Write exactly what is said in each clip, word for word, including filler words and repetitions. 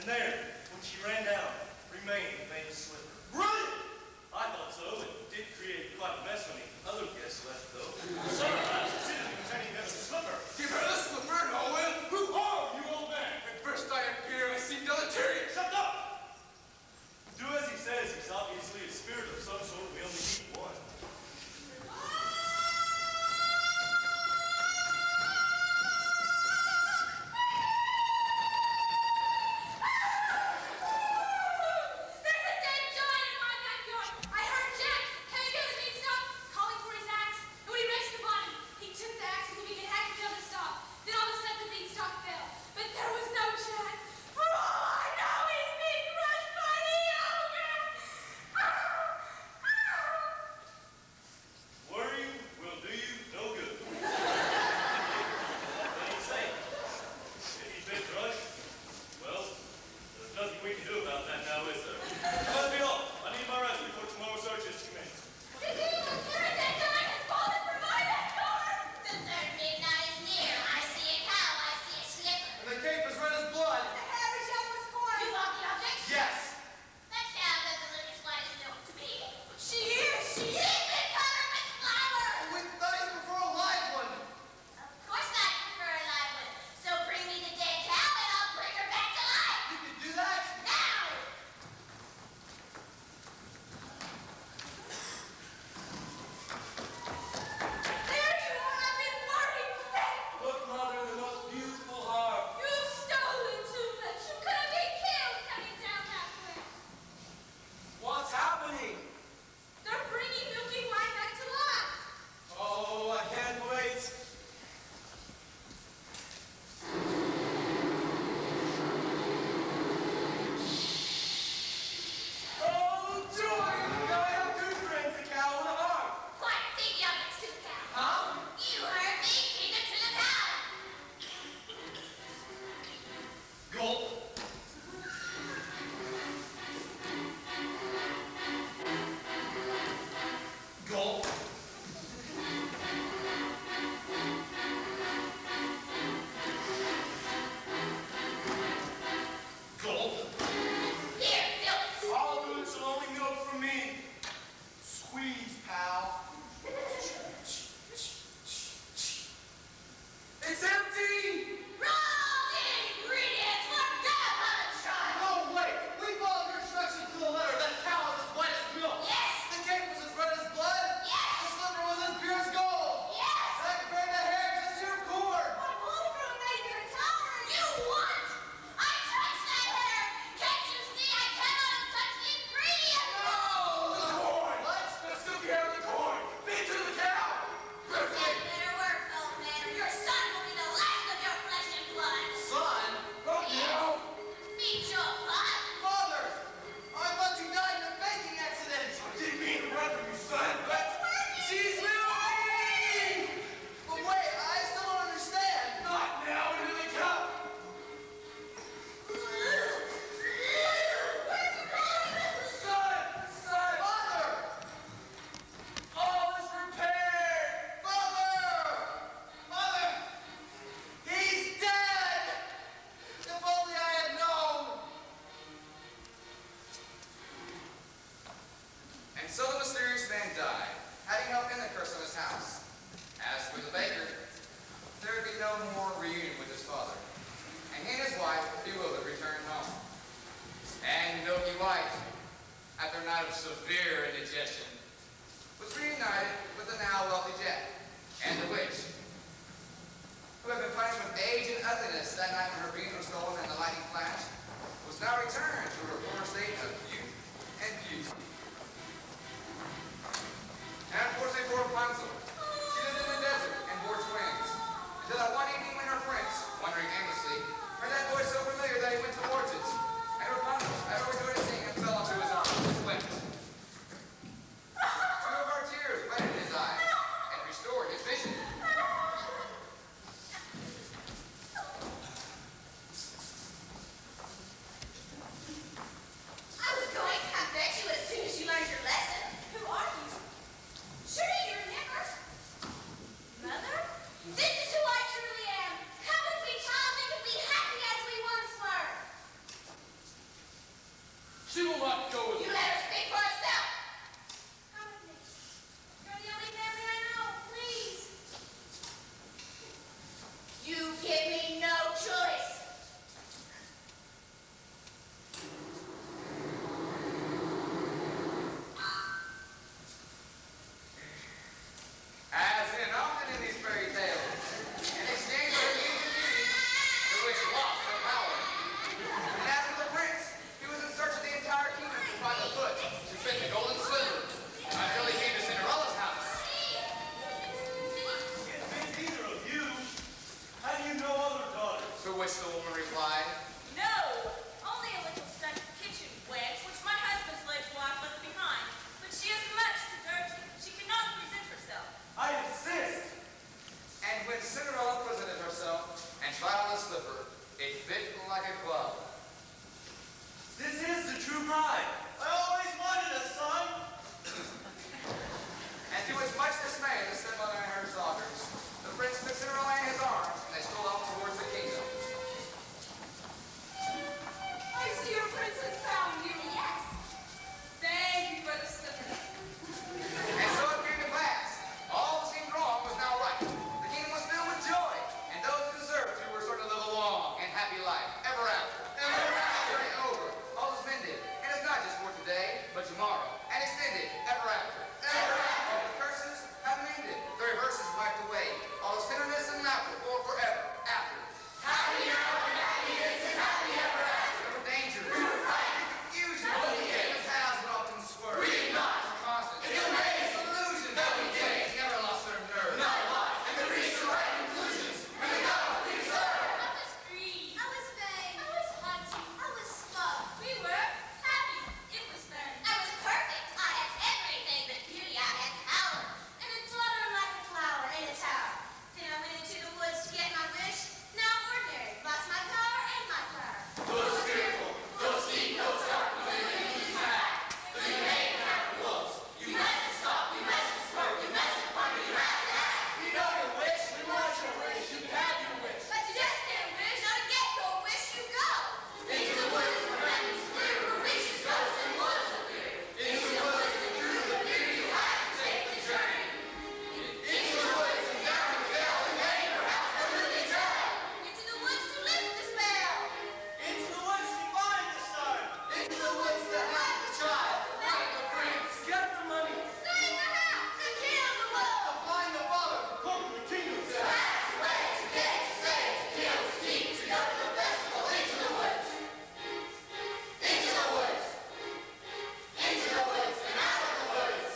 And there, when she ran down, remained the famous slipper. Brilliant! I thought so. It did create quite a mess when the other guests left, though. Sir, I succeeded in turning them the slipper. Give her the slipper, Noel! Who are you, old man? At first I appear, I seem deleterious. Shut up! Do as he says. He's obviously a spirit of some sort. We only need one. I was going, I bet you as soon which the woman replied, No, only a little stuck kitchen wench, which my husband's late wife left behind. But she is much too dirty. She cannot present herself. I insist. and when Cinderella presented herself and tried on the slipper, it fit like a glove. This is the true bride. I always wanted a son. And to his much dismay of the stepmother and her daughters, the prince took Cinderella in his arms, and they strolled off towards the kingdom. I see your princess found you. Yes. Thank you for the slipper. And so it came to pass. All that seemed wrong was now right. The kingdom was filled with joy, and those who deserved to were certain to live a long and happy life, ever after. Ever after and over. All is mended, and it's not just for today, but tomorrow, and extended, ever after. Ever after. All the curses have mended, the reverse is wiped away. All is tenderness and laughter for forever after. Happy now and happy is and happy ever after. No danger, no fight, confusion, no yet. The paths would often swerve. Read not, constant. It's a maze, illusion. No days never lost their nerve. Not life, and to reach the right conclusions. And the God we deserve. I was green. I was vain. I was hunting. I was smug. We were happy. It was fun. I was perfect. I had everything but beauty. I had power. And a daughter like a flower in a tower. Then I went into the woods to get my wish. Now I'm ordinary. Lost my power and my flower. Those fearful, those deep, those dark, no living lose my back. Though you may have wolves, you mustn't stop, you mustn't swerve, you mustn't wonder, you have to act. We know your wish. We want your wish. You have your wish. But you just can't wish. Now to get your wish, you go. Into the woods where heaven's clear, where witches, ghosts, and wolves appear. Into the woods and through the fear you have to take the journey. Into the woods and down the dell, and then perhaps the lily tell. Into the woods to lift the spell. Into the woods to find the sun. Into the woods to have the child, fight the prince, Get the money. Save the house. To kill the wolf. to find the father, Conquer the kingdom. to have, to play, to get, to save, to kill, to keep, to go to the festival, into the woods. Into the woods. Into the woods and out of the woods.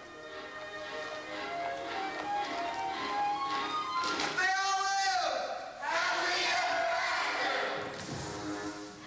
They all lived happily ever after.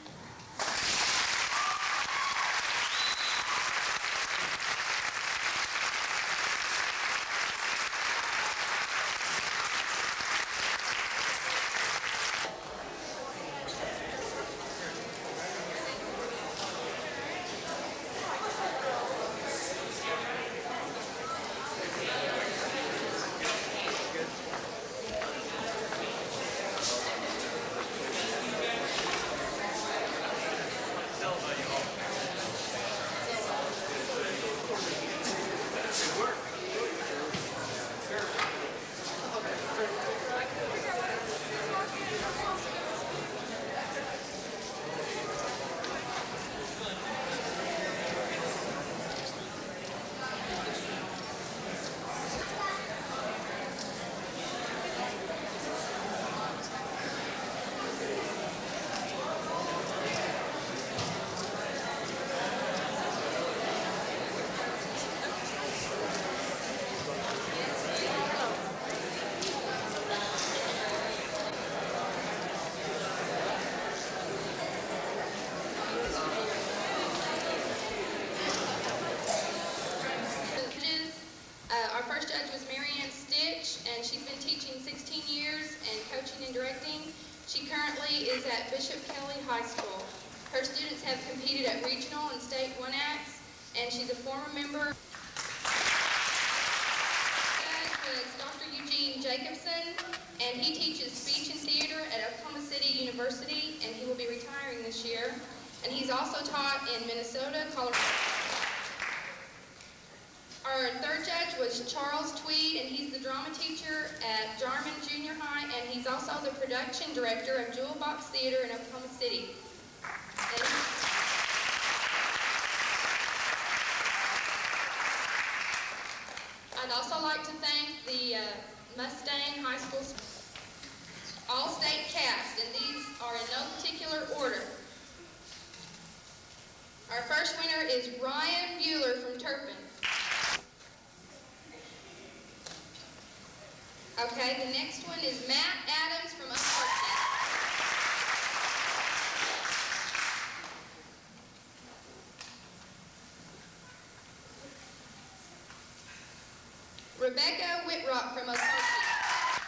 Judges. Uh, our first judge was Marianne Stitch, and she's been teaching sixteen years and coaching and directing. She currently is at Bishop Kelly High School. Her students have competed at regional and state one acts, and she's a former member. Judge was Doctor Eugene Jacobson, and he teaches speech and theater at Oklahoma City University, and he will be retiring this year. And he's also taught in Minnesota, Colorado. Our third judge was Charles Tweed, and he's the drama teacher at Jarman Junior High, and he's also the production director of Jewel Box Theater in Oklahoma City. And I'd also like to thank the uh, Mustang High School all-state cast, and these are in no particular order. Our first winner is Ryan Bueller from Turpin. Okay, the next one is Matt Adams from Unfortunate. Rebecca Whitrock from Okochee.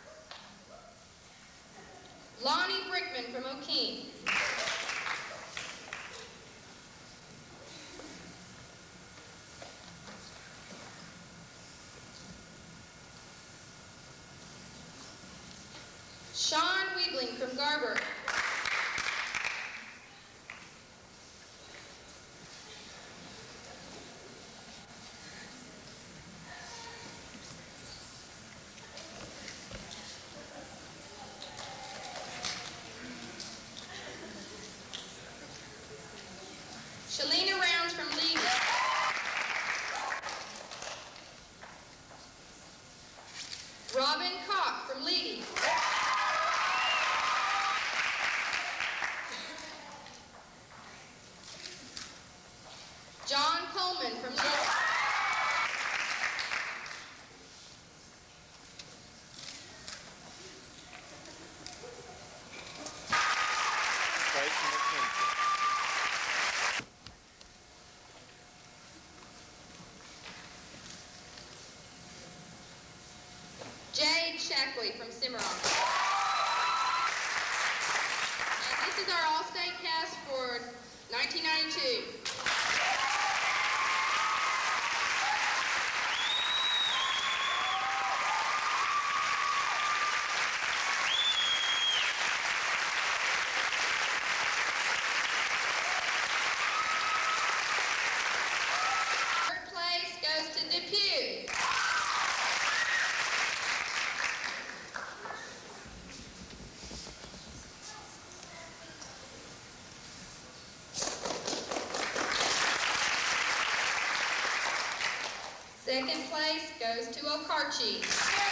Lonnie Brickman from O'Keene. Sean Weebling from Garber. Shalina Rounds from Leedey. Robin Cock from Leedey. John Coleman from Leedey. Jade Shackley from Cimarron. And this is our All-State cast for nineteen ninety-two. Third place goes to Depew. Second place goes to Okarche.